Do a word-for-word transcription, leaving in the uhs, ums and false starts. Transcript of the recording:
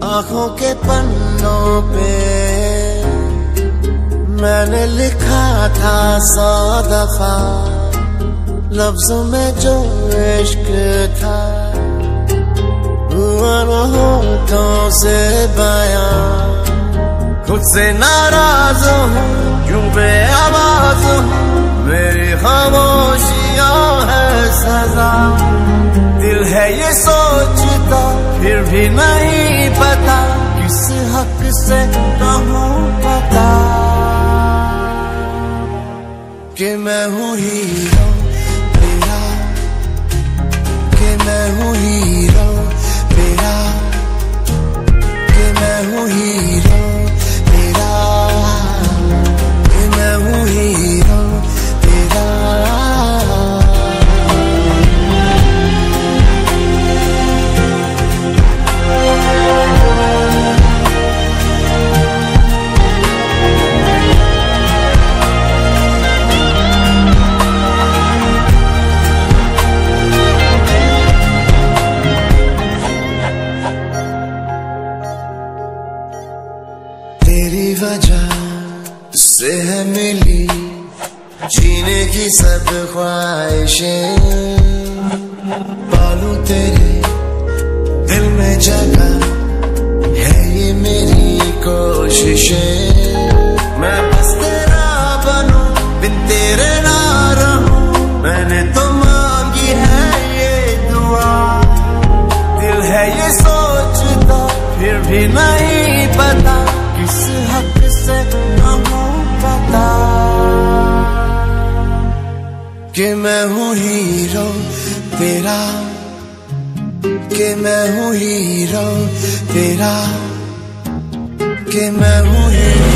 आँखों के पन्नों पे मैंने लिखा था सौ दफा, लफ्जों में जो इश्क था हुआ न होठों से बयां। खुद से नाराज हूँ, क्यों बेआवाज हूँ, मेरी खामोशियाँ है सजा। दिल है ये सोचता, फिर भी नहीं पता, किस हक से कहूँ पता कि मैं हूँ हीरो तेरा, कि मैं हूँ हीरो तेरा, कि मैं हूँ हीरो तेरा, कि मैं हूँ हीरो तेरा। तेरी वजह से है मिली जीने की सब ख्वाहिशें, पालूं तेरे दिल में जगह है ये मेरी कोशिशें। मैं बस तेरा बनूं, बिन तेरे ना रहूं, मैंने तो मांगी है ये दुआ। दिल है ये सोचता, फिर भी नहीं पता, किस हक से कहूँ पता कि मैं हूँ हीरो तेरा, कि मैं हूँ हीरो तेरा, कि मैं हूँ हीरो।